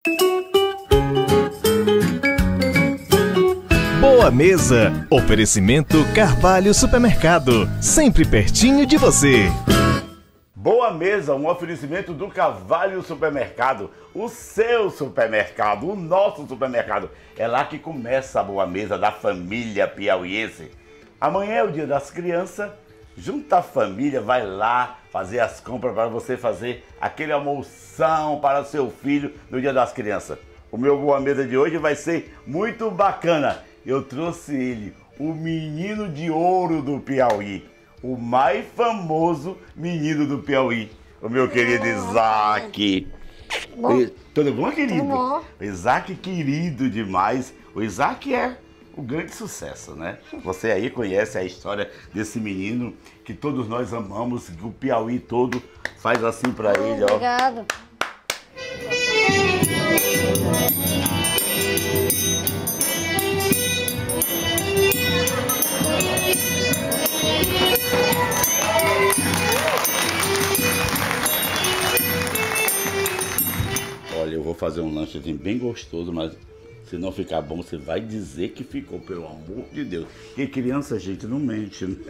Boa Mesa. Oferecimento Carvalho Supermercado. Sempre pertinho de você. Boa Mesa, um oferecimento do Carvalho Supermercado. O seu supermercado, o nosso supermercado. É lá que começa a Boa Mesa da família piauiense. Amanhã é o Dia das Crianças. Junta a família, vai lá fazer as compras para você fazer aquele almoção para seu filho no Dia das Crianças. O meu Boa Mesa de hoje vai ser muito bacana. Eu trouxe ele, o menino de ouro do Piauí, o mais famoso menino do Piauí, o meu querido Isaac. Tudo bom, querido? Tudo bom. O Isaac querido demais. O Isaac é o grande sucesso, né? Você aí conhece a história desse menino que todos nós amamos, que o Piauí todo faz assim pra ele, ó. Obrigado. Olha, eu vou fazer um lanchezinho bem gostoso, mas se não ficar bom, você vai dizer que ficou, pelo amor de Deus. E criança, gente, não mente, né?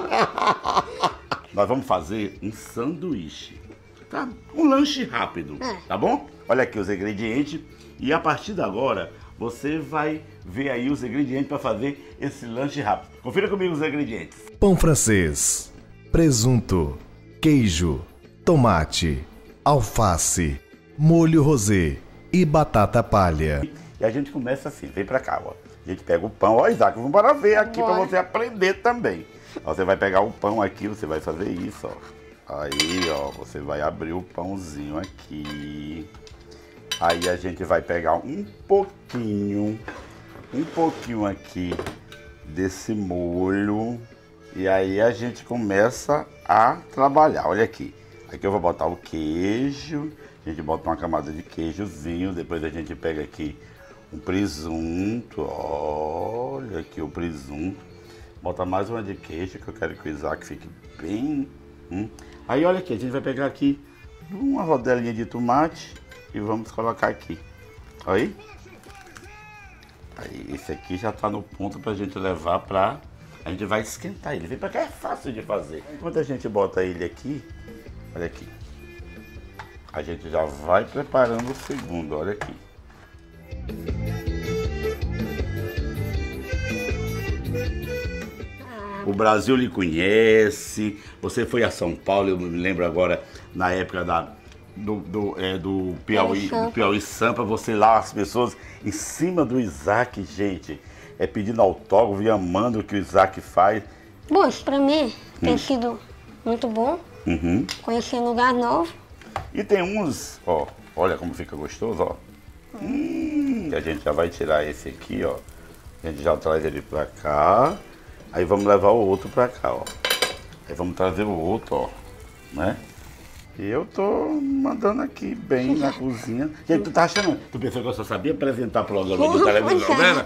Nós vamos fazer um sanduíche, tá? Um lanche rápido, tá bom? Olha aqui os ingredientes e a partir de agora você vai ver aí os ingredientes para fazer esse lanche rápido. Confira comigo os ingredientes. Pão francês, presunto, queijo, tomate, alface, molho rosé e batata palha. E a gente começa assim, vem pra cá, ó. A gente pega o pão, ó, Isaac, vamos para ver aqui para você aprender também. Ó, você vai pegar o pão aqui, você vai fazer isso, ó. Aí, ó, você vai abrir o pãozinho aqui. Aí a gente vai pegar um pouquinho aqui desse molho. E aí a gente começa a trabalhar, olha aqui. Aqui eu vou botar o queijo, a gente bota uma camada de queijozinho, depois a gente pega aqui um presunto, olha aqui o presunto. Bota mais uma de queijo, que eu quero que o Isaac fique bem... Aí olha aqui, a gente vai pegar aqui uma rodelinha de tomate e vamos colocar aqui. Aí esse aqui já tá no ponto pra gente levar pra... A gente vai esquentar ele, vem pra cá, é fácil de fazer. Enquanto a gente bota ele aqui, olha aqui. A gente já vai preparando o segundo, olha aqui. O Brasil lhe conhece, você foi a São Paulo, eu me lembro agora, na época do Piauí Sampa, você lá, as pessoas em cima do Isaac, gente, pedindo autógrafo e amando o que o Isaac faz. Bom, isso pra mim tem sido muito bom, conhecer um lugar novo. E tem uns, ó, olha como fica gostoso, ó. A gente já vai tirar esse aqui, ó. A gente já traz ele pra cá. Aí vamos levar o outro pra cá, ó. Aí vamos trazer o outro, ó, né? E eu tô mandando aqui bem na cozinha. Gente, tu tá achando? Tu pensou que eu só sabia apresentar programa de televisão, né?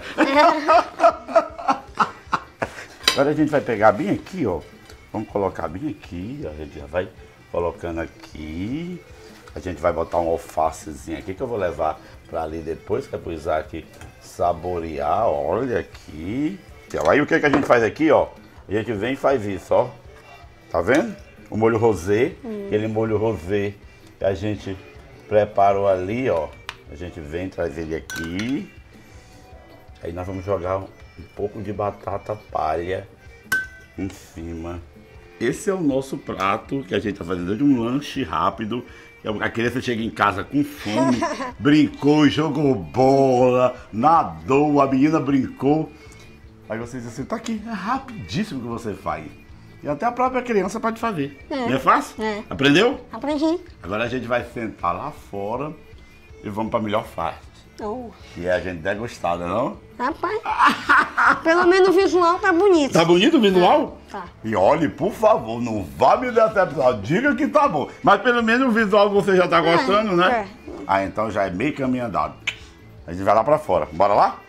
Agora a gente vai pegar bem aqui, ó. Vamos colocar bem aqui, a gente já vai colocando aqui. A gente vai botar um alfacezinho aqui que eu vou levar pra ali depois, que é pro Isaac saborear, olha aqui. Aí o que a gente faz aqui, ó? A gente vem e faz isso, ó. Tá vendo? O molho rosé, aquele molho rosé que a gente preparou ali, ó. A gente vem, traz ele aqui. Aí nós vamos jogar um pouco de batata palha em cima. Esse é o nosso prato que a gente tá fazendo de um lanche rápido. A criança chega em casa com fome, brincou, jogou bola, nadou, a menina brincou. Aí você diz assim, tá aqui, é rapidíssimo que você faz. E até a própria criança pode fazer. Não é fácil? Aprendeu? Aprendi. Agora a gente vai sentar lá fora e vamos pra melhor parte. Que é a gente degustada, não? Rapaz, pelo menos o visual tá bonito. Tá bonito o visual? Tá. E olhe, por favor, não vá me decepcionar. Diga que tá bom. Mas pelo menos o visual você já tá gostando, né? Ah, então já é meio caminho andado. A gente vai lá pra fora. Bora lá?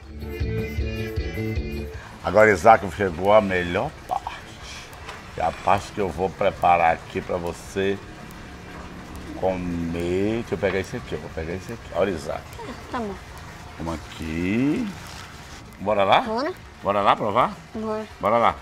Agora, Isaac, chegou a melhor parte. É a parte que eu vou preparar aqui pra você. comer. Deixa eu pegar esse aqui, eu vou pegar esse aqui. Olha, Isaac. Tá bom. Vamos aqui. Bora lá? Bora. Bora lá provar? Bora. Bora lá.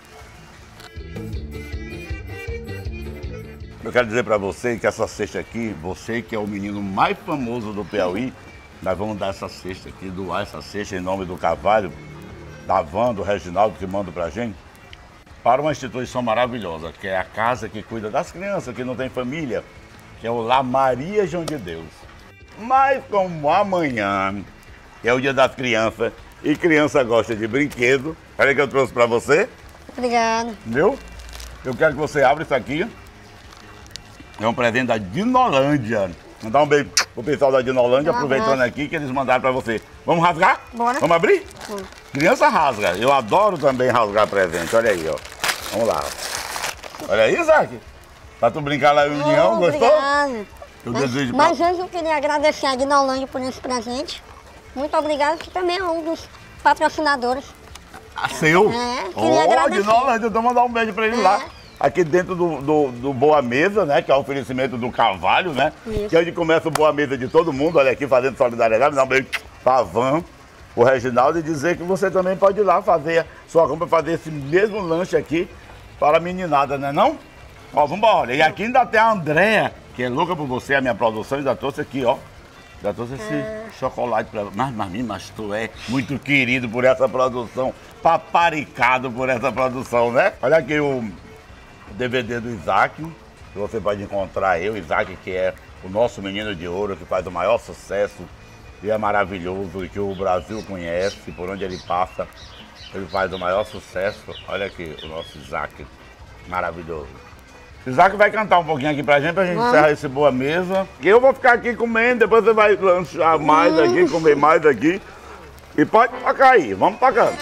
Eu quero dizer pra você que essa cesta aqui, você que é o menino mais famoso do Piauí, nós vamos dar essa cesta aqui, doar essa cesta em nome do Carvalho, da Van, do Reginaldo, que manda pra gente, para uma instituição maravilhosa, que é a casa que cuida das crianças que não tem família, que é o Lar Maria João de Deus. Mas como amanhã é o dia das crianças e criança gosta de brinquedo, olha que eu trouxe pra você, Obrigada. viu? Eu quero que você abra isso aqui. É um presente da Dinolândia. Mandar um beijo pro pessoal da Dinolândia, aproveitando aqui que eles mandaram pra você. Vamos rasgar? Bora. Vamos abrir? Bora. Criança rasga. Eu adoro também rasgar presente. Olha aí, ó. Vamos lá. Olha aí, Isaac. Pra tu brincar lá em União, gostou? Obrigada. Eu desejo Mas antes eu queria agradecer a Dinolândia por esse presente. Muito obrigada, que também é um dos patrocinadores. Seu? Queria agradecer. Dinolândia, então mandar um beijo pra ele lá. Aqui dentro do Boa Mesa, né? Que é o oferecimento do Carvalho, né? Isso. Que é onde começa o Boa Mesa de todo mundo. Olha aqui, fazendo solidariedade. Dá um beijo pra Van, o Reginaldo, e dizer que você também pode ir lá fazer sua compra, fazer esse mesmo lanche aqui para a meninada, né não? Ó, vambora. E aqui ainda tem a Andréa, que é louca por você, a minha produção, ainda trouxe aqui, ó. Já trouxe esse chocolate pra... Mas tu é muito querido por essa produção, paparicado por essa produção, né? Olha aqui o DVD do Isaac, que você pode encontrar eu, Isaac, que é o nosso menino de ouro, que faz o maior sucesso e é maravilhoso, e que o Brasil conhece, por onde ele passa, ele faz o maior sucesso. Olha aqui o nosso Isaac, maravilhoso. Isaac vai cantar um pouquinho aqui pra gente encerrar esse Boa Mesa. E eu vou ficar aqui comendo, depois você vai lanchar mais aqui, comer mais aqui. E pode tocar aí, vamos tocando.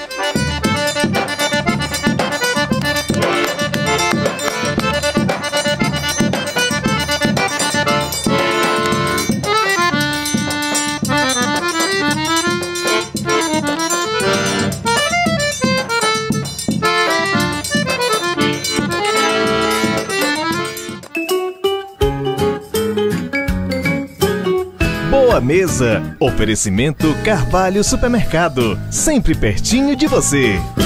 Boa Mesa. Oferecimento Carvalho Supermercado. Sempre pertinho de você.